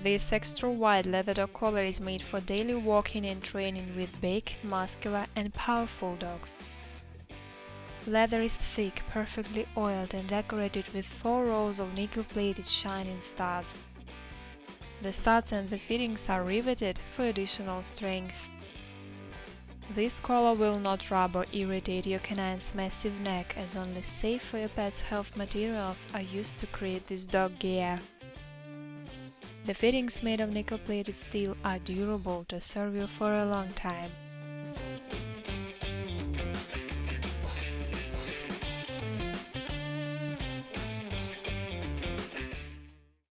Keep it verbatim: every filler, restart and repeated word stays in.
This extra wide Labrador collar is made for daily walking and training with big, muscular and powerful dogs. Leather is thick, perfectly oiled and decorated with four rows of nickel-plated shining studs. The studs and the fittings are riveted for additional strength. This collar will not rub or irritate your canine's massive neck, as only safe for your pet's health materials are used to create this dog gear. The fittings made of nickel-plated steel are durable to serve you for a long time.